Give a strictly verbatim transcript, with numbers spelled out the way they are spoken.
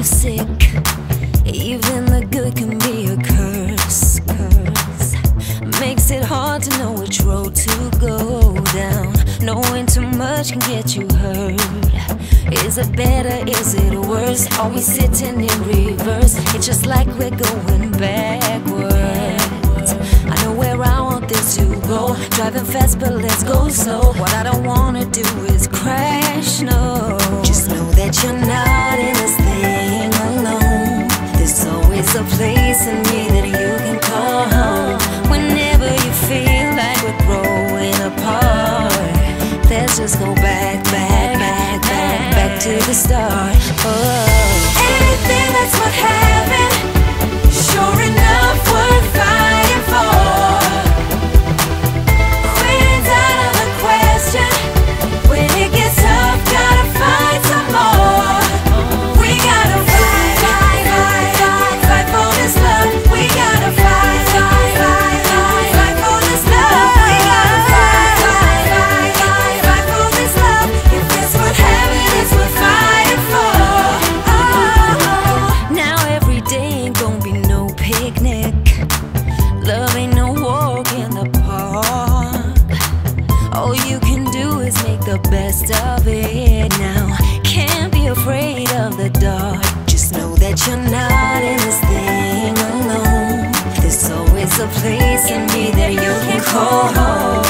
you sick. Even the good can be a curse, curse. Makes it hard to know which road to go down. Knowing too much can get you hurt. Is it better, is it worse? Are we sitting in reverse? It's just like we're going backwards. I know where I want this to go. Driving fast, but let's go slow. What I don't wanna do is crash, no. Just know that you're not in this thing alone. There's always a place in me that you can call home. Whenever you feel like we're growing apart, let's just go back, back, back, back, back to the start. Oh. Anything that's worth having, sure enough worth fighting for. Quitting's out of the question. When it gets tough, gotta find some more. We gotta fight, fight, fight, fight, fight for this love. We gotta fight, fight, fight, fight, fight for this love. We gotta fight, fight, fight, fight, fight for this love. If it's worth having, it's worth fighting for. Oh, now every day ain't gonna be no picnic. Love ain't no walk in the park. All you can do is make the best of it now. Can't be afraid of the dark. Just know that you're not in this thing alone. There's always a place in me that you can call home.